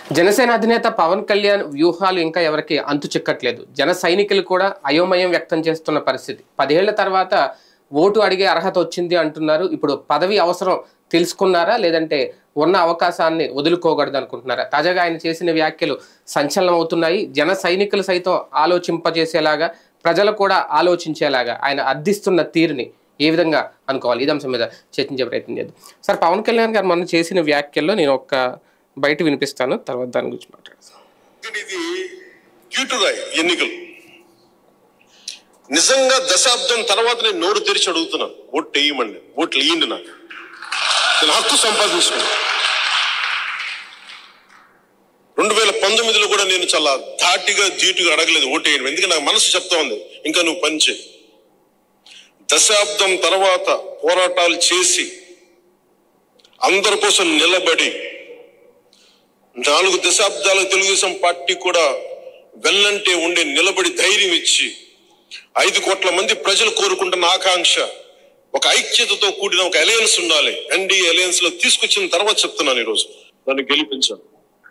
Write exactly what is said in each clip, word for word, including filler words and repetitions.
జనసేన అధినేత పవన్ కళ్యాణ్ వ్యూహాలు ఇంకా ఎవరికి అంతు చిక్కట్లేదు. జన సైనికులు కూడా అయోమయం వ్యక్తం చేస్తున్న పరిస్థితి. పదేళ్ల తర్వాత ఓటు అడిగే అర్హత వచ్చింది అంటున్నారు. ఇప్పుడు పదవి అవసరం తెలుసుకున్నారా, లేదంటే ఉన్న అవకాశాన్ని వదులుకోకూడదు అనుకుంటున్నారా? తాజాగా ఆయన చేసిన వ్యాఖ్యలు సంచలనం అవుతున్నాయి. జన సైనికులు సైతం ఆలోచింపజేసేలాగా, ప్రజలు కూడా ఆలోచించేలాగా ఆయన అర్థిస్తున్న తీరుని ఏ విధంగా అనుకోవాలి? ఈ అంశం మీద చర్చించే ప్రయత్నం చేద్దాం. సార్, పవన్ కళ్యాణ్ గారు మొన్న చేసిన వ్యాఖ్యల్లో నేను ఒక బయట వినిపిస్తాను, తర్వాత దాని గురించి మాట్లాడతాను. ఎన్నికలు నిజంగా దశాబ్దం తర్వాత నేను నోరు తెరిచి అడుగుతున్నాను, ఓట్లు వేయమండి, ఓట్లు వేయండి, నాకు నేను హక్కు సంపాదించుకున్నాను. రెండు వేల పంతొమ్మిదిలో కూడా నేను చాలా ధాటిగా ధీటుగా అడగలేదు ఓటు వేయండి, ఎందుకంటే నాకు మనసు చెప్తా ఉంది ఇంకా నువ్వు పనిచే. దశాబ్దం తర్వాత పోరాటాలు చేసి అందరి కోసం నిలబడి నాలుగు దశాబ్దాల తెలుగుదేశం పార్టీ కూడా వెన్నంటే ఉండే నిలబడి ధైర్యం ఇచ్చి ఐదు కోట్ల మంది ప్రజలు కోరుకుంటున్న ఆకాంక్ష ఒక ఐక్యతతో కూడిన ఒక అలయన్స్ ఉండాలి. ఎన్డీఏ అలయన్స్ లో తీసుకొచ్చిన తర్వాత చెప్తున్నాను ఈరోజు దాన్ని గెలిపించాను.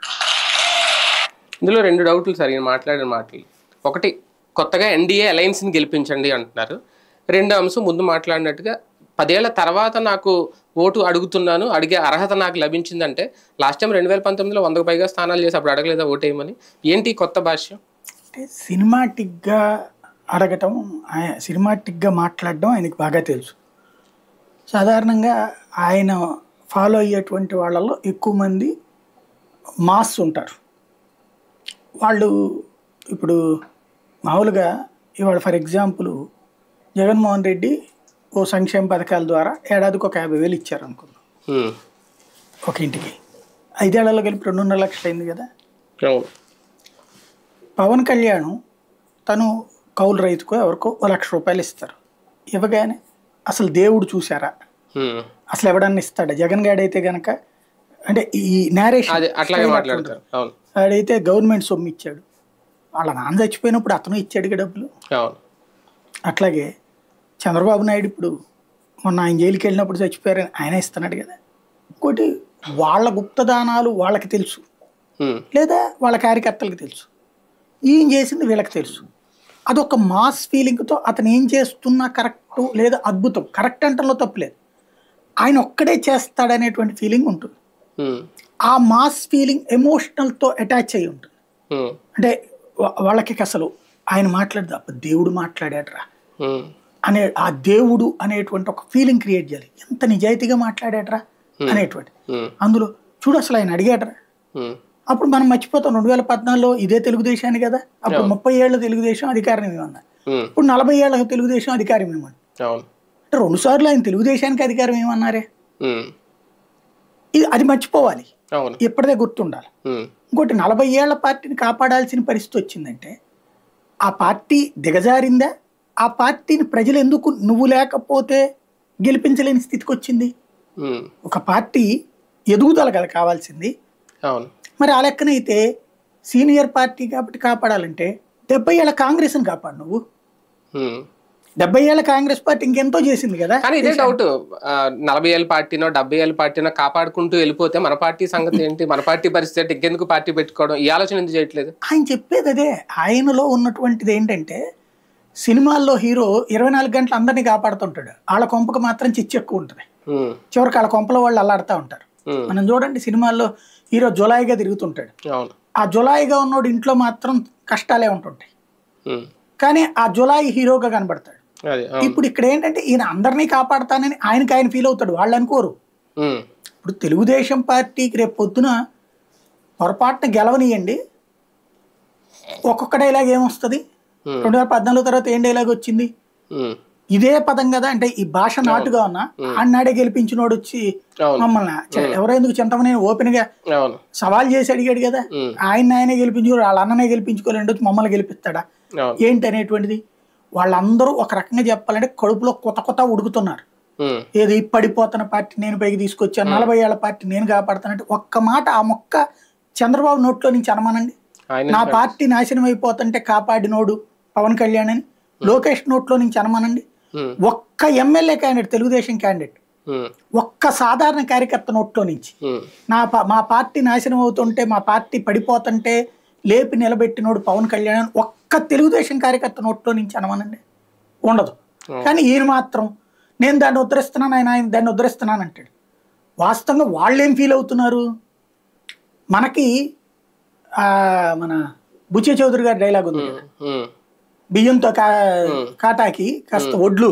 ఇందులో రెండు డౌట్లు సార్ నేను మాట్లాడిన మాటలు. ఒకటి, కొత్తగా ఎన్డీఏ అలయన్స్ ని గెలిపించండి అంటున్నారు. రెండు అంశం ముందు మాట్లాడినట్టుగా పదేళ్ల తర్వాత నాకు ఓటు అడుగుతున్నాను, అడిగే అర్హత నాకు లభించిందంటే లాస్ట్ టైం రెండు వేల పంతొమ్మిదిలో వందకు పైగా స్థానాలు చేసి అప్పుడు అడగలేదా ఓటేయమని? ఏంటి కొత్త భాష్యం? అంటే సినిమాటిక్గా అడగటం, సినిమాటిక్గా మాట్లాడడం ఆయనకి బాగా తెలుసు. సాధారణంగా ఆయన ఫాలో అయ్యేటువంటి వాళ్ళలో ఎక్కువ మంది మాస్ ఉంటారు. వాళ్ళు ఇప్పుడు మామూలుగా ఇవాళ ఫర్ ఎగ్జాంపుల్ జగన్మోహన్ రెడ్డి ఓ సంక్షేమ పథకాల ద్వారా ఏడాదికి ఒక యాభై వేలు ఇచ్చారు అనుకుందాం ఒక ఇంటికి. ఐదేళ్లలో కలిపి రెండున్నర లక్షలు అయింది కదా. పవన్ కళ్యాణ్ తను కౌలు రైతుకో ఎవరికో ఓ లక్ష రూపాయలు ఇస్తారు. ఇవ్వగానే అసలు దేవుడు చూసారా, అసలు ఎవడన్నా ఇస్తాడా? జగన్ గారు అయితే గనక అంటే ఈ నేరేషన్ ఆడైతే గవర్నమెంట్ సొమ్ము ఇచ్చాడు, వాళ్ళ నాన్న చచ్చిపోయినప్పుడు అతను ఇచ్చాడు డబ్బులు. అట్లాగే చంద్రబాబు నాయుడు ఇప్పుడు మొన్న ఆయన జైలుకి వెళ్ళినప్పుడు చచ్చిపోయారని ఆయన ఇస్తున్నాడు కదా. ఇంకోటి, వాళ్ళ గుప్తదానాలు వాళ్ళకి తెలుసు, లేదా వాళ్ళ కార్యకర్తలకు తెలుసు, ఈయన చేసింది వీళ్ళకి తెలుసు. అదొక మాస్ ఫీలింగ్తో అతను ఏం చేస్తున్నా కరెక్టు లేదా అద్భుతం, కరెక్ట్ అంటంలో తప్పులేదు, ఆయన ఒక్కడే చేస్తాడనేటువంటి ఫీలింగ్ ఉంటుంది. ఆ మాస్ ఫీలింగ్ ఎమోషనల్తో అటాచ్ అయి ఉంటుంది. అంటే వాళ్ళకి అసలు ఆయన మాట్లాడదు, అప్పుడు దేవుడు మాట్లాడాడరా అనే ఆ దేవుడు అనేటువంటి ఒక ఫీలింగ్ క్రియేట్ చేయాలి. ఎంత నిజాయితీగా మాట్లాడాడరా అనేటువంటి. అందులో చూడు అసలు ఆయన అడిగాడరా. అప్పుడు మనం మర్చిపోతాం రెండు వేల పద్నాలుగులో ఇదే తెలుగుదేశాన్ని కదా, అప్పుడు ముప్పై ఏళ్ళ తెలుగుదేశం అధికారం ఏమన్నా, ఇప్పుడు నలభై ఏళ్ళ తెలుగుదేశం అధికారం ఏమన్నా. అంటే రెండు సార్లు ఆయన తెలుగుదేశానికి అధికారం ఏమన్నారే, ఇది అది మర్చిపోవాలి, ఎప్పటిదే గుర్తుండాలి. ఇంకోటి, నలభై ఏళ్ల పార్టీని కాపాడాల్సిన పరిస్థితి వచ్చిందంటే ఆ పార్టీ దిగజారిందా, ఆ పార్టీని ప్రజలు ఎందుకు నువ్వు లేకపోతే గెలిపించలేని స్థితికి వచ్చింది? ఒక పార్టీ ఎదుగుదల కదా కావాల్సింది. మరి ఆ లెక్కనైతే సీనియర్ పార్టీ కాబట్టి కాపాడాలంటే డెబ్బై ఏళ్ళ కాంగ్రెస్ని కాపాడు నువ్వు. డెబ్బై ఏళ్ళ కాంగ్రెస్ పార్టీ ఇంకెంతో చేసింది కదా. కానీ ఇదే డౌట్, నలభై ఏళ్ళ పార్టీనో డెబ్బై ఏళ్ళ పార్టీనో కాపాడుకుంటూ వెళ్ళిపోతే మన పార్టీ సంగతి ఏంటి, మన పార్టీ పరిస్థితి ఇంకెందుకు పార్టీ పెట్టుకోవడం, ఈ ఆలోచన ఎందుకు చేయట్లేదు? ఆయన చెప్పేది అదే. ఆయనలో ఉన్నటువంటిది ఏంటంటే సినిమాల్లో హీరో ఇరవై నాలుగు గంటలు అందరినీ కాపాడుతుంటాడు, వాళ్ళ కొంపకు మాత్రం చిచ్చు ఎక్కువ ఉంటుంది, చివరికి వాళ్ళ కొంపలో వాళ్ళు అల్లాడుతూ ఉంటారు. మనం చూడండి సినిమాల్లో హీరో జులాయిగా తిరుగుతుంటాడు, ఆ జులాయిగా ఉన్నోడు ఇంట్లో మాత్రం కష్టాలే ఉంటుంటాయి, కానీ ఆ జులాయి హీరోగా కనబడతాడు. ఇప్పుడు ఇక్కడ ఏంటంటే ఈయన అందరినీ కాపాడుతానని ఆయనకి ఆయన ఫీల్ అవుతాడు, వాళ్ళు అనుకోరు. ఇప్పుడు తెలుగుదేశం పార్టీకి రేపు పొద్దున పొరపాటున గెలవనియండి, ఒక్కొక్క డైలాగ్ ఏమొస్తుంది, రెండు వేల పద్నాలుగు తర్వాత ఏం డైలాగ్ వచ్చింది, ఇదే పదం కదా. అంటే ఈ భాష నాటుగా ఉన్నా అన్నాడే గెలిపించినోడు వచ్చి మమ్మల్ని ఎవరెందుకు చింతమని ఓపెన్ గా సవాల్ చేసి అడిగాడు కదా, ఆయన ఆయనే గెలిపించుకో వాళ్ళ అన్ననే గెలిపించుకోలేండి మమ్మల్ని గెలిపిస్తాడా ఏంటి అనేటువంటిది. వాళ్ళందరూ ఒక రకంగా చెప్పాలంటే కడుపులో కొత్త కొత్త ఉడుకుతున్నారు. ఏది పడిపోతున్న పార్టీ నేను పైకి తీసుకొచ్చాను, నలభై ఏళ్ల పార్టీ నేను కాపాడుతానంటే ఒక్క మాట ఆ మొక్క చంద్రబాబు నోట్లో నుంచి అనమానండి. నా పార్టీ నాశనం అయిపోతుంటే కాపాడినోడు పవన్ కళ్యాణ్ అని లోకేష్ నోట్లో నుంచి అనమానండి. ఒక్క ఎమ్మెల్యే క్యాండిడేట్ తెలుగుదేశం క్యాండిడేట్ ఒక్క సాధారణ కార్యకర్త నోట్లో నుంచి నా మా పార్టీ నాశనం అవుతుంటే, మా పార్టీ పడిపోతుంటే లేపి నిలబెట్టినోడు పవన్ కళ్యాణ్ ఒక్క తెలుగుదేశం కార్యకర్త నోట్లో నుంచి అనమనండి, ఉండదు. కానీ ఈయన మాత్రం నేను దాన్ని ఉద్ధరిస్తున్నాను, ఆయన ఆయన దాన్ని ఉద్ధరిస్తున్నాను అంటాడు. వాస్తవంగా వాళ్ళు ఏం ఫీల్ అవుతున్నారు? మనకి మన బుచ్చే చౌదరి గారి డైలాగ్ ఉంది కదా, బియ్యంతో కా కాటాకి కాస్త వడ్లు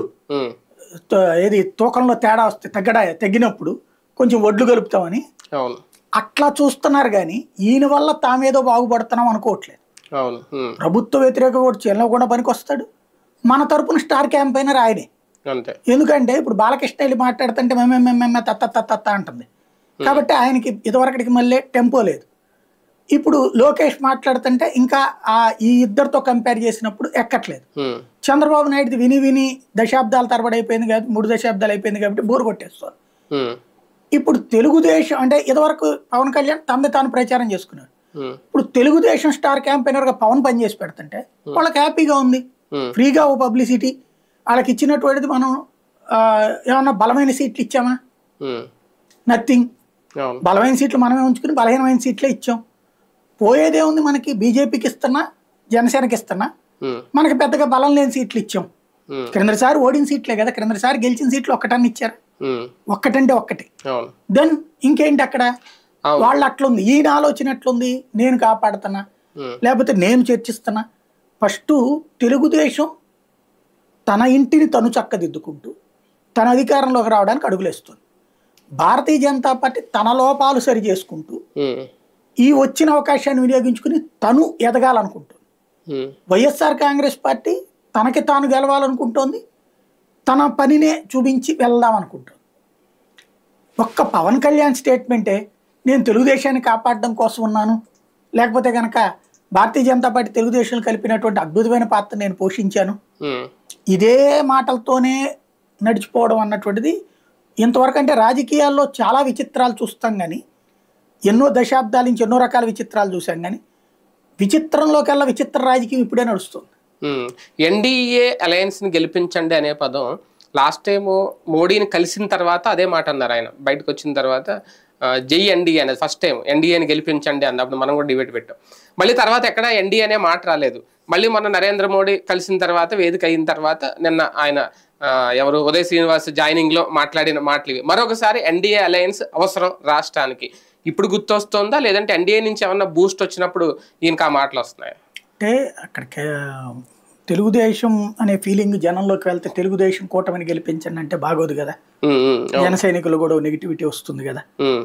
ఏది తూకంలో తేడా వస్తే తగ్గడా తగ్గినప్పుడు కొంచెం వడ్లు కలుపుతామని అట్లా చూస్తున్నారు. కానీ ఈయన వల్ల తామేదో బాగుపడుతున్నాం అనుకోవట్లేదు. ప్రభుత్వ వ్యతిరేక ఓటు చేయడంలో కూడా పనికి వస్తాడు. మన తరపున స్టార్ క్యాంపైనర్ ఆయనే. ఎందుకంటే ఇప్పుడు బాలకృష్ణ వెళ్ళి మాట్లాడుతుంటే మేమేమేమే తత్త తత్త అంటుంది కాబట్టి ఆయనకి ఇదివరకటికి మళ్ళీ టెంపో లేదు. ఇప్పుడు లోకేష్ మాట్లాడుతుంటే ఇంకా ఆ ఈ ఇద్దరితో కంపేర్ చేసినప్పుడు ఎక్కట్లేదు. చంద్రబాబు నాయుడు విని విని దశాబ్దాల తరబడి అయిపోయింది కాబట్టి, మూడు దశాబ్దాలు అయిపోయింది కాబట్టి బోరు కొట్టేస్తారు. ఇప్పుడు తెలుగుదేశం అంటే ఇదివరకు పవన్ కళ్యాణ్ తనని తాను ప్రచారం చేసుకున్నాడు. ఇప్పుడు తెలుగుదేశం స్టార్ క్యాంపెయినర్ గా పవన్ పనిచేసి పెడుతుంటే వాళ్ళకి హ్యాపీగా ఉంది, ఫ్రీగా ఓ పబ్లిసిటీ. వాళ్ళకి ఇచ్చినటువంటిది మనం ఏమన్నా బలమైన సీట్లు ఇచ్చామా? నథింగ్. బలమైన సీట్లు మనమే ఉంచుకుని బలహీనమైన సీట్లే ఇచ్చాం. పోయేదే ఉంది మనకి. బీజేపీకి ఇస్తున్నా, జనసేనకి ఇస్తున్నా, మనకి పెద్దగా బలం లేని సీట్లు ఇచ్చాం. క్రిందసారి ఓడిన సీట్లే కదా, క్రిందసారి గెలిచిన సీట్లు ఒక్కటని ఇచ్చారు, ఒక్కటంటే ఒక్కటి. దెన్ ఇంకేంటి అక్కడ? వాళ్ళు అట్లుంది, ఈయన ఆలోచన ఎట్లుంది, నేను కాపాడుతున్నా లేకపోతే నేను చర్చిస్తున్నా. ఫస్ట్ తెలుగుదేశం తన ఇంటిని తను చక్కదిద్దుకుంటూ తన అధికారంలోకి రావడానికి అడుగులేస్తుంది. భారతీయ జనతా పార్టీ తన లోపాలు సరి చేసుకుంటూ ఈ వచ్చిన అవకాశాన్ని వినియోగించుకుని తను ఎదగాలనుకుంటుంది. వైఎస్ఆర్ కాంగ్రెస్ పార్టీ తనకి తాను గెలవాలనుకుంటోంది, తన పనినే చూపించి వెళ్దాం అనుకుంటుంది. ఒక్క పవన్ కళ్యాణ్ స్టేట్మెంటే నేను తెలుగుదేశాన్ని కాపాడడం కోసం ఉన్నాను, లేకపోతే కనుక భారతీయ జనతా పార్టీ తెలుగుదేశం కలిపినటువంటి అద్భుతమైన పాత్ర నేను పోషించాను, ఇదే మాటలతోనే నడిచిపోవడం అన్నటువంటిది ఇంతవరకు. అంటే రాజకీయాల్లో చాలా విచిత్రాలు చూస్తాం కానీ, ఎన్నో దశాబ్దాల నుంచి ఎన్నో రకాల విచిత్రాలు చూసాం కానీ విచిత్రంలోకెల్లా విచిత్ర రాజకీయం ఇప్పుడే నడుస్తుంది. ఎన్డీఏ అలయన్స్ ని గెలిపించండి అనే పదం లాస్ట్ టైం మోడీని కలిసిన తర్వాత అదే మాట అన్నారు ఆయన. బయటకు వచ్చిన తర్వాత జై ఎన్డీఏ అనేది ఫస్ట్ టైం ఎన్డీఏని గెలిపించండి అన్నప్పుడు మనం కూడా డిబేట్ పెట్టాం. మళ్ళీ తర్వాత ఎక్కడ ఎన్డీఏ అనే మాట రాలేదు. మళ్ళీ మొన్న నరేంద్ర మోడీ కలిసిన తర్వాత, వేదిక అయిన తర్వాత నిన్న ఆయన ఎవరు ఉదయ్ శ్రీనివాస్ జాయినింగ్ లో మాట్లాడిన మాటలు ఇవి. మరొకసారి ఎన్డీఏ అలయన్స్ అవసరం రాష్ట్రానికి ఇప్పుడు గుర్తొస్తుందా, లేదంటే ఎన్డీఏ నుంచి ఏమన్నా బూస్ట్ వచ్చినప్పుడు ఈయనకి ఆ మాటలు వస్తున్నాయి? అంటే అక్కడికి తెలుగుదేశం అనే ఫీలింగ్ జనంలోకి వెళ్తే తెలుగుదేశం కూటమిని గెలిపించండి అంటే బాగోదు కదా. జన సైనికులు కూడా నెగిటివిటీ వస్తుంది కదా.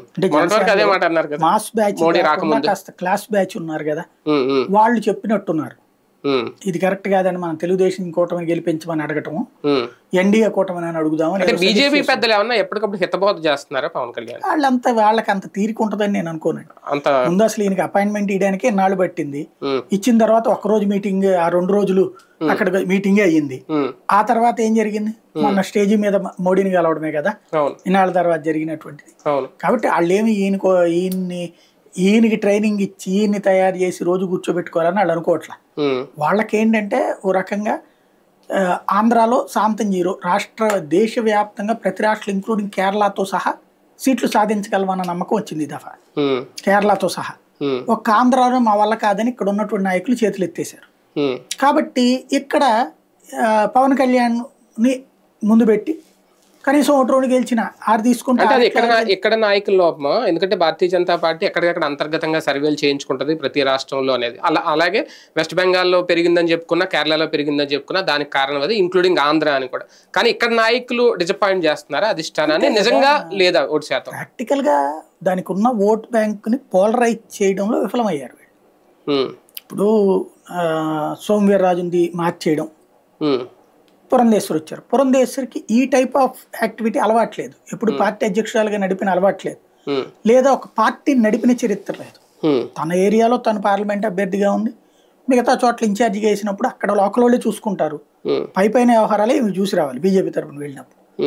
అంటే మాస్ బ్యాచ్ కాస్త క్లాస్ బ్యాచ్ ఉన్నారు కదా, వాళ్ళు చెప్పినట్టున్నారు ఇది కరెక్ట్ కాదని మనం తెలుగుదేశం కూటమిని గెలిపించమని అడగటం, ఎన్డీఏ కూటమిని అని అడుగుదామని. బీజేపీ పెద్దలు ఏమన్నా ఎప్పటికప్పుడు హితబోధ చేస్తున్నారా పవన్ కళ్యాణ్? వాళ్ళంతా వాళ్ళకి అంత తీరిక ఉంటుందని నేను అనుకోనండి. ముందు అసలు ఈయనకి అపాయింట్మెంట్ ఇవ్వడానికి నాళ్ళు పట్టింది. ఇచ్చిన తర్వాత ఒక్క రోజు మీటింగ్, ఆ రెండు రోజులు అక్కడ మీటింగే అయ్యింది. ఆ తర్వాత ఏం జరిగింది? మొన్న స్టేజీ మీద మోడీని కలవడమే కదా ఇన్నాళ్ళ తర్వాత జరిగినటువంటిది. కాబట్టి వాళ్ళు ఏమి ఈయనకో ఈయన్ని ఈయనకి ట్రైనింగ్ ఇచ్చి ఈయన్ని తయారు చేసి రోజు కూర్చోబెట్టుకోవాలని వాళ్ళు అనుకోవట్లా. వాళ్ళకి ఏంటంటే ఓ రకంగా ఆంధ్రాలో శాంతం జీరో, రాష్ట్ర దేశవ్యాప్తంగా ప్రతి రాష్ట్రం ఇంక్లూడింగ్ కేరళతో సహా సీట్లు సాధించగలమన్న నమ్మకం వచ్చింది ఈ దఫా, కేరళతో సహా. ఒక ఆంధ్రాలో మా వల్ల కాదని ఇక్కడ ఉన్నటువంటి నాయకులు చేతులు ఎత్తేసారు. కాబట్టి ఇక్కడ పవన్ కళ్యాణ్ ని ముందు పెట్టి కనీసం ఓటు రెండు గెలిచిన ఆరు తీసుకుంటే ఇక్కడ ఇక్కడ నాయకుల లోపమా? ఎందుకంటే భారతీయ జనతా పార్టీ ఎక్కడికక్కడ అంతర్గతంగా సర్వేలు చేయించుకుంటుంది ప్రతి రాష్ట్రంలో అనేది. అలా అలాగే వెస్ట్ బెంగాల్లో పెరిగిందని చెప్పుకున్నా, కేరళలో పెరిగిందని చెప్పుకున్నా, దానికి కారణం అది ఇంక్లూడింగ్ ఆంధ్ర అని కూడా. కానీ ఇక్కడ నాయకులు డిసప్పాయింట్ చేస్తున్నారా అధిష్టానాన్ని? నిజంగా లేదా ఓటు శాతం? ప్రాక్టికల్ గా దానికి ఉన్న ఓట్ బ్యాంక్ ని పోలరైజ్ చేయడంలో విఫలమయ్యారు. ఇప్పుడు సోమవీర్రాజుని మార్చేయడం, పురంధేశ్వర్ వచ్చారు. పురంధేశ్వరికి ఈ టైప్ ఆఫ్ యాక్టివిటీ అలవాట్లేదు, ఎప్పుడు పార్టీ అధ్యక్షురాలుగా నడిపిన అలవాట్లేదు, లేదా ఒక పార్టీ నడిపిన చరిత్ర లేదు. తన ఏరియాలో తను పార్లమెంట్ అభ్యర్థిగా ఉంది, మిగతా చోట్ల ఇన్ఛార్జిగా వేసినప్పుడు అక్కడ లోకల్ వాళ్ళే చూసుకుంటారు, పై పైన వ్యవహారాలే ఇవి చూసి రావాలి. బీజేపీ తరఫున వెళ్ళినప్పుడు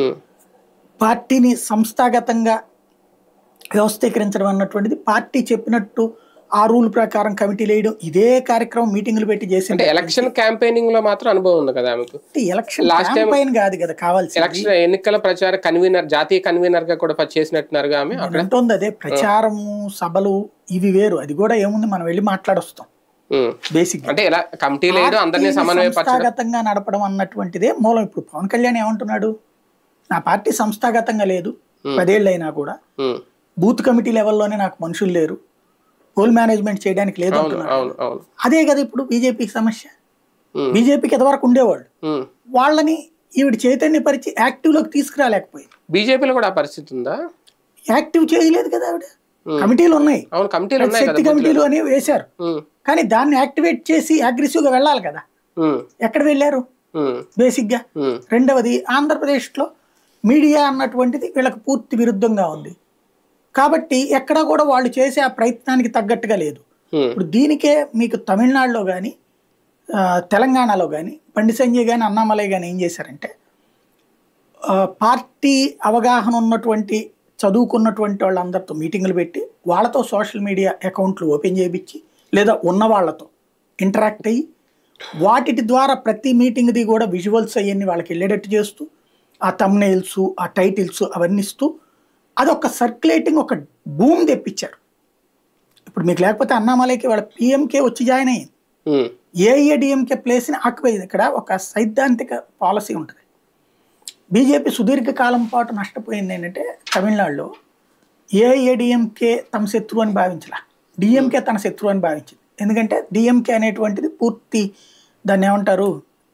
పార్టీని సంస్థాగతంగా వ్యవస్థీకరించడం అన్నటువంటిది పార్టీ చెప్పినట్టు ఆ రూల్ ప్రకారం కమిటీలు వేయడం, ఇదే కార్యక్రమం మీటింగ్లు పెట్టి చేసి అంటే ఎలక్షన్ క్యాంపెయినింగ్ లో మాత్రం అనుభవం ఉంది కదా ఆమెకు. ఎలక్షన్ క్యాంపెయిన్ కాదు కదా కావాల్సి, ఎలక్షన్ ఎన్నికల ప్రచార కన్వీనర్, జాతీయ కన్వీనర్ గా కూడా చేసినట్టున్నారుగా ఆమె. అక్కడ ఉంటుంది అదే ప్రచారము సభలు ఇవి వేరు, అది కూడా ఏముంది మనం వెళ్ళి మాట్లాడొస్తాం. బేసిక్ అంటే ఎలా కమిటీలు వేయడం, అందరినీ సమన్వయపరచడం, సంస్థాగతంగా నడపడం అన్నటువంటిదే మూలం. ఇప్పుడు పవన్ కళ్యాణ్ ఏమంటున్నాడు, నా పార్టీ సంస్థాగతంగా లేదు, పదేళ్ళు అయినా కూడా బూత్ కమిటీ లెవెల్లోనే నాకు మనుషులు లేరు, పోల్ మేనేజ్మెంట్ చేయడానికి లేదు అంటున్నారు. అదే కదా ఇప్పుడు బీజేపీకి సమస్య. బీజేపీకి ఎంతవరకు ఉండేవాళ్ళు, వాళ్ళని ఈవిడ చైతన్యపరిచి యాక్టివ్ లోకి తీసుకురాలేకపోయింది. బీజేపీలో కూడా ఆ పరిస్థితి ఉందా? యాక్టివ్ చేయలేదు కదా ఆవిడ. కమిటీలు ఉన్నాయి, శక్తి కమిటీలు అని వేశారు, కానీ దాన్ని యాక్టివేట్ చేసి అగ్రెసివ్ గా వెళ్ళాలి కదా. ఎక్కడ వెళ్ళారు బేసిక్ గా? రెండవది, ఆంధ్రప్రదేశ్ లో మీడియా అన్నటువంటిది వీళ్ళకి పూర్తి విరుద్ధంగా ఉంది కాబట్టి ఎక్కడ కూడా వాళ్ళు చేసే ఆ ప్రయత్నానికి తగ్గట్టుగా లేదు. ఇప్పుడు దీనికే మీకు తమిళనాడులో కానీ తెలంగాణలో కానీ బండి సంజయ్ కానీ అన్నామలై కానీ ఏం చేశారంటే, పార్టీ అవగాహన ఉన్నటువంటి చదువుకున్నటువంటి వాళ్ళందరితో మీటింగులు పెట్టి వాళ్ళతో సోషల్ మీడియా అకౌంట్లు ఓపెన్ చేయించి లేదా ఉన్న వాళ్ళతో ఇంటరాక్ట్ అయ్యి వాటి ద్వారా ప్రతి మీటింగ్ది కూడా విజువల్స్ అవన్నీ వాళ్ళకి వెళ్ళేటట్టు చేస్తూ ఆ థంబ్నెయిల్స్ ఆ టైటిల్స్ అవన్నీ ఇస్తూ అదొక సర్క్యులేటింగ్ ఒక బూమ్ తెప్పించారు. ఇప్పుడు మీకు లేకపోతే అన్నామలైకి వాళ్ళ పిఎంకే వచ్చి జాయిన్ అయ్యింది, ఏఐఏడిఎంకే ప్లేస్ని ఆక్యుపైయింది. ఇక్కడ ఒక సైద్ధాంతిక పాలసీ ఉంటుంది. బీజేపీ సుదీర్ఘకాలం పాటు నష్టపోయింది ఏంటంటే, తమిళనాడులో ఏఐఏడిఎంకే తమ శత్రువు అని భావించలా, డిఎంకే తన శత్రువు అని భావించింది. ఎందుకంటే డిఎంకే అనేటువంటిది పూర్తి దాన్ని ఏమంటారు,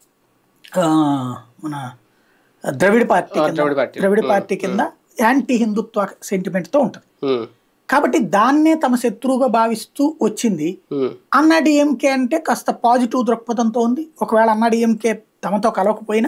మన ద్రవిడ పార్టీ ద్రవిడ పార్టీ కింద యాంటీ హిందుత్వ సెంటిమెంట్తో ఉంటుంది కాబట్టి దాన్నే తమ శత్రువుగా భావిస్తూ వచ్చింది. అన్నా డిఎంకే అంటే కాస్త పాజిటివ్ దృక్పథంతో ఉంది. ఒకవేళ అన్నా డిఎంకే తమతో కలవకపోయినా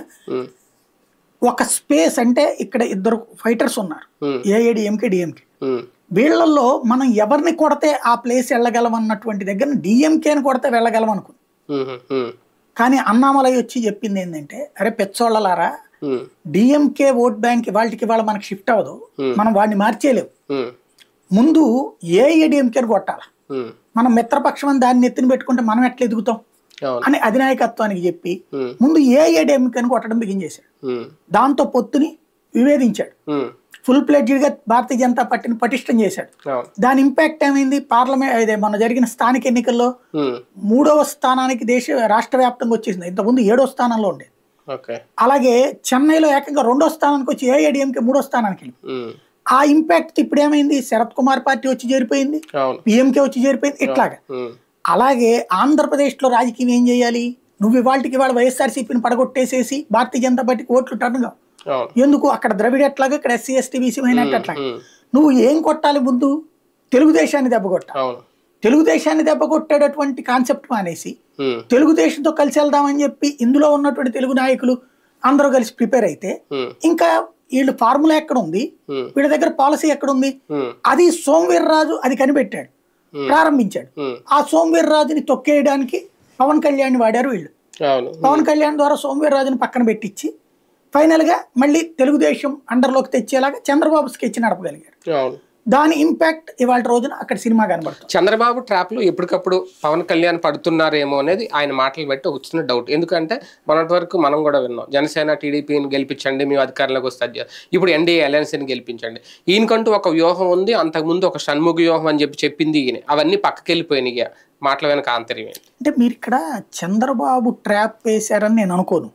ఒక స్పేస్ అంటే ఇక్కడ ఇద్దరు ఫైటర్స్ ఉన్నారు, ఏఐడిఎంకే డిఎంకే, వీళ్ళల్లో మనం ఎవరిని కొడితే ఆ ప్లేస్ వెళ్ళగలం అన్నటువంటి దగ్గర డిఎంకేని కొడితే వెళ్ళగలం అనుకుంది. కానీ అన్నామలై వచ్చి చెప్పింది ఏంటంటే, అరే పెచ్చోళ్ళలారా, డిఎంకే ఓట్ బ్యాంక్ వాళ్ళకి వాళ్ళ మనకు షిఫ్ట్ అవ్వదు, మనం వాడిని మార్చేయలేము, ముందు ఏఐడిఎంకేని కొట్టాలి, మనం మిత్రపక్షం అని దాన్ని ఎత్తిన పెట్టుకుంటే మనం ఎట్లా ఎదుగుతాం అని అధినాయకత్వానికి చెప్పి ముందు ఏఐడిఎంకేని కొట్టడం బిగించేశాడు. దాంతో పొత్తుని వివేదించాడు, ఫుల్ ప్లెడ్జ్డ్ గా భారతీయ జనతా పార్టీని పటిష్టం చేశాడు. దాని ఇంపాక్ట్ ఏమైంది, పార్లమెంట్ అదే మన జరిగిన స్థానిక ఎన్నికల్లో మూడవ స్థానానికి దేశ రాష్ట్ర వ్యాప్తంగా వచ్చేసింది, ఇంతకుముందు ఏడో స్థానంలో ఉండేది. అలాగే చెన్నైలో ఏకంగా రెండో స్థానానికి వచ్చి ఏఐడిఎంకే మూడో స్థానానికి వెళ్ళి ఆ ఇంపాక్ట్ ఇప్పుడు ఏమైంది, శరత్ కుమార్ పార్టీ వచ్చి చేరిపోయింది, పిఎంకే వచ్చి చేరిపోయింది. ఇట్లాగా అలాగే ఆంధ్రప్రదేశ్ లో రాజకీయం ఏం చేయాలి, నువ్వు ఇవాళకి ఇవాళ వైఎస్ఆర్సీపీని పడగొట్టేసేసి భారతీయ జనతా పార్టీకి ఓట్లు టర్న్గా ఎందుకు, అక్కడ ద్రవిడ ఎట్లాగా ఇక్కడ ఎస్సీ ఎస్టీ బీసీ మైనార్టీ అట్లాగా, నువ్వు ఏం కొట్టాలి, ముందు తెలుగుదేశాన్ని దెబ్బ కొట్టాలి. తెలుగుదేశాన్ని దెబ్బ కొట్టేటటువంటి కాన్సెప్ట్ మానేసి తెలుగుదేశంతో కలిసి వెళ్దామని చెప్పి ఇందులో ఉన్నటువంటి తెలుగు నాయకులు అందరూ కలిసి ప్రిపేర్ అయితే ఇంకా వీళ్ళు ఫార్ములా ఎక్కడ ఉంది, వీళ్ళ దగ్గర పాలసీ ఎక్కడ ఉంది, అది సోమవీర్రాజు అది కనిపెట్టాడు, ప్రారంభించాడు. ఆ సోమవీర్రాజుని తొక్కేయడానికి పవన్ కళ్యాణ్ వాడారు వీళ్ళు. పవన్ కళ్యాణ్ ద్వారా సోమవీర్రాజుని పక్కన పెట్టించి ఫైనల్ గా మళ్ళీ తెలుగుదేశం అండర్లోకి తెచ్చేలాగా చంద్రబాబు స్కెచ్ నడపగలిగారు. దాని ఇంపాక్ట్ ఇవాళ రోజున అక్కడ సినిమా కనబడుతుంది. చంద్రబాబు ట్రాప్ లో ఎప్పటికప్పుడు పవన్ కళ్యాణ్ పడుతున్నారేమో అనేది ఆయన మాటలు బట్టి ఒక చిన్న డౌట్. ఎందుకంటే మొన్నటి వరకు మనం కూడా విన్నాం, జనసేన టీడీపీని గెలిపించండి మేము అధికారంలోకి వస్తే, ఇప్పుడు ఎన్డీఏ అలయన్స్ని గెలిపించండి, ఈయనకంటూ ఒక వ్యూహం ఉంది, అంతకుముందు ఒక షణ్ముఖ వ్యూహం అని చెప్పి చెప్పింది ఈయన, అవన్నీ పక్కకి వెళ్ళిపోయినాయి. మాటల వెనక ఆంతర్యం ఏంటి అంటే, మీరు ఇక్కడ చంద్రబాబు ట్రాప్ వేశారని నేను అనుకోను.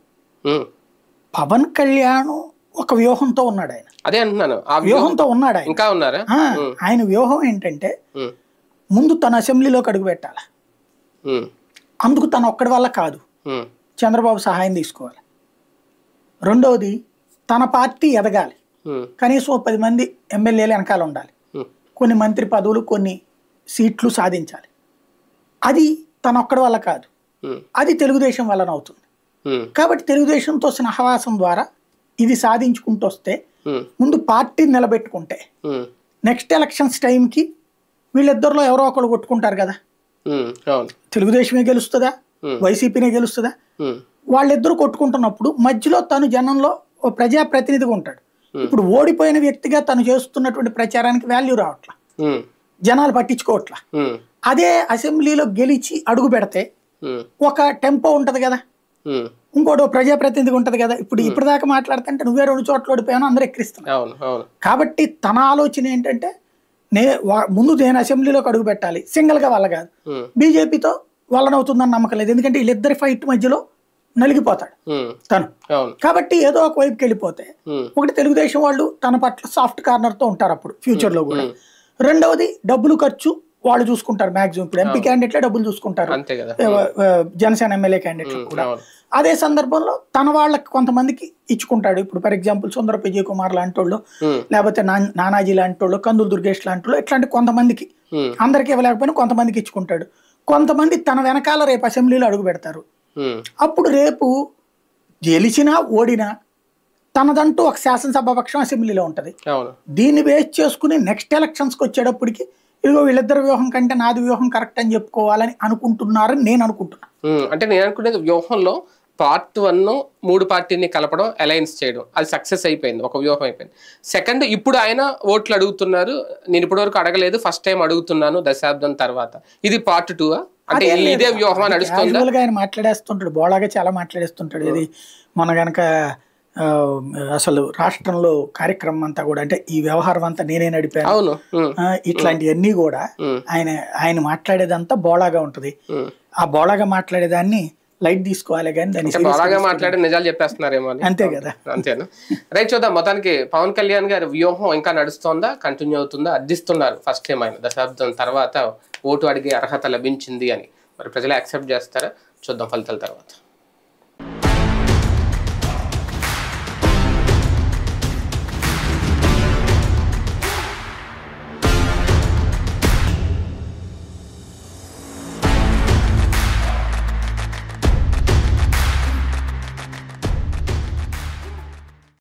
పవన్ కళ్యాణ్ ఒక వ్యూహంతో ఉన్నాడు, ఆయన అదే అంటున్నాను, ఆ వ్యూహంతో ఉన్నాడు ఆయన. ఇంకా ఉన్నారా? ఆయన వ్యూహం ఏంటంటే, ముందు తన అసెంబ్లీలోకి అడుగు పెట్టాలి, అందుకు తన ఒక్కడి వల్ల కాదు, చంద్రబాబు సహాయం తీసుకోవాలి. రెండవది, తన పార్టీ ఎదగాలి, కనీసం పది మంది ఎమ్మెల్యేలు వెనకాల ఉండాలి, కొన్ని మంత్రి పదవులు కొన్ని సీట్లు సాధించాలి. అది తన ఒక్కడి వల్ల కాదు, అది తెలుగుదేశం వలన అవుతుంది. కాబట్టి తెలుగుదేశంతో సహవాసం ద్వారా ఇది సాధించుకుంటూ వస్తే, ముందు పార్టీని నిలబెట్టుకుంటే నెక్స్ట్ ఎలక్షన్స్ టైంకి వీళ్ళిద్దరిలో ఎవరో ఒకరు కొట్టుకుంటారు కదా, తెలుగుదేశమే గెలుస్తుందా వైసీపీనే గెలుస్తుందా, వాళ్ళిద్దరు కొట్టుకుంటున్నప్పుడు మధ్యలో తను జనంలో ఓ ప్రజాప్రతినిధిగా ఉంటాడు. ఇప్పుడు ఓడిపోయిన వ్యక్తిగా తను చేస్తున్నటువంటి ప్రచారానికి వాల్యూ రావట్లా, జనాలు పట్టించుకోవట్లా. అదే అసెంబ్లీలో గెలిచి అడుగు పెడితే ఒక టెంపో ఉంటది కదా, ఇంకోటి ప్రజాప్రతినిధిగా ఉంటది కదా. ఇప్పుడు ఇప్పటిదాకా మాట్లాడుతుంటే నువ్వే రెండు చోట్ల ఓడిపోయాను అందరూ ఎక్కిరిస్తున్నావు. కాబట్టి తన ఆలోచన ఏంటంటే నే ముందు నేను అసెంబ్లీలోకి అడుగు పెట్టాలి, సింగిల్ గా వాళ్ళ కాదు. బీజేపీతో వాళ్ళనవుతుందని నమ్మకం లేదు, ఎందుకంటే వీళ్ళిద్దరి ఫైట్ మధ్యలో నలిగిపోతాడు తను. కాబట్టి ఏదో ఒక వైపుకి వెళ్ళిపోతే ఒకటి తెలుగుదేశం వాళ్ళు తన పట్ల సాఫ్ట్ కార్నర్ తో ఉంటారు అప్పుడు ఫ్యూచర్ లో కూడా. రెండవది డబ్బులు ఖర్చు వాళ్ళు చూసుకుంటారు మాక్సిమం. ఇప్పుడు ఎంపీ క్యాండిడేట్లే డబ్బులు చూసుకుంటారు, జనసేన ఎమ్మెల్యే క్యాండిడేట్లు కూడా. అదే సందర్భంలో తన వాళ్ళకి కొంతమందికి ఇచ్చుకుంటాడు. ఇప్పుడు ఫర్ ఎగ్జాంపుల్ సుందర విజయ్ కుమార్ లాంటి వాళ్ళు, లేకపోతే నానాజీ లాంటి వాళ్ళు, కందులు దుర్గేష్ లాంటి వాళ్ళు, ఇట్లాంటి కొంతమందికి, అందరికి ఇవ్వలేకపోయినా కొంతమందికి ఇచ్చుకుంటాడు. కొంతమంది తన వెనకాల రేపు అసెంబ్లీలో అడుగు పెడతారు. అప్పుడు రేపు గెలిచినా ఓడినా తనదంటూ ఒక శాసనసభ పక్షం అసెంబ్లీలో ఉంటది. దీన్ని బేస్ చేసుకుని నెక్స్ట్ ఎలక్షన్స్ కి వచ్చేటప్పటికి ఇదిగో వీళ్ళిద్దరు వ్యూహం కంటే నాది వ్యూహం కరెక్ట్ అని చెప్పుకోవాలని అనుకుంటున్నారని నేను అనుకుంటున్నా. అంటే నేను అనుకునేది వ్యూహంలో పార్ట్ వన్ మూడు పార్టీని కలపడం, అలయన్స్ చేయడం, అది సక్సెస్ అయిపోయింది, ఒక వ్యూహం అయిపోయింది. సెకండ్ ఇప్పుడు ఆయన ఓట్లు అడుగుతున్నారు, నేను ఇప్పటి వరకు అడగలేదు, ఫస్ట్ టైం అడుగుతున్నాను దశాబ్దం తర్వాత, ఇది పార్ట్ టూ. అంటే ఇదే వ్యూహం నడుస్తుంది. ఆయన మాట్లాడేస్తుంటాడు, బోళాగా చాలా మాట్లాడేస్తుంటాడు. ఇది మన గనక అసలు రాష్ట్రంలో కార్యక్రమం అంతా కూడా, అంటే ఈ వ్యవహారం అంతా నేనే నడిపాను, ఇట్లాంటివన్నీ కూడా ఆయన ఆయన మాట్లాడేదంతా బోళాగా ఉంటది. ఆ బోళాగా మాట్లాడేదాన్ని లైట్ తీసుకోవాలి కానీ దాన్ని బాగా మాట్లాడి నిజాలు చెప్పేస్తున్నారేమో అని. అంతే కదా, అంతేనా? రైట్, చూద్దాం. మొత్తానికి పవన్ కళ్యాణ్ గారి వ్యూహం ఇంకా నడుస్తోందా, కంటిన్యూ అవుతుందా? అర్థిస్తున్నారు ఫస్ట్ టైం ఆయన దశాబ్దం తర్వాత ఓటు అడిగే అర్హత లభించింది అని. మరి ప్రజలు యాక్సెప్ట్ చేస్తారా? చూద్దాం ఫలితాల తర్వాత.